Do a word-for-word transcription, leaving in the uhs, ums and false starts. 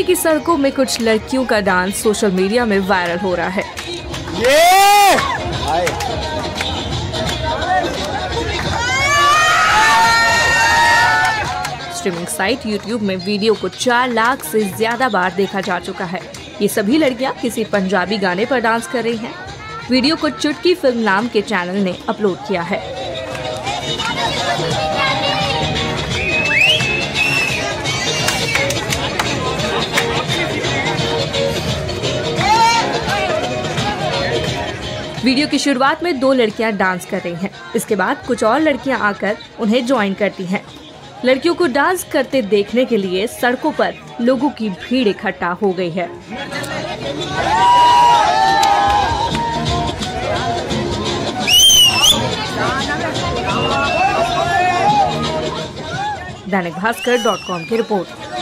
की सड़कों में कुछ लड़कियों का डांस सोशल मीडिया में वायरल हो रहा है। ये! स्ट्रीमिंग साइट यूट्यूब में वीडियो को चार लाख से ज्यादा बार देखा जा चुका है। ये सभी लड़कियां किसी पंजाबी गाने पर डांस कर रही हैं। वीडियो को चुटकी फिल्म नाम के चैनल ने अपलोड किया है। वीडियो की शुरुआत में दो लड़कियां डांस कर रही हैं। इसके बाद कुछ और लड़कियां आकर उन्हें ज्वाइन करती हैं। लड़कियों को डांस करते देखने के लिए सड़कों पर लोगों की भीड़ इकट्ठा हो गई है। दैनिक भास्कर डॉट कॉम की रिपोर्ट।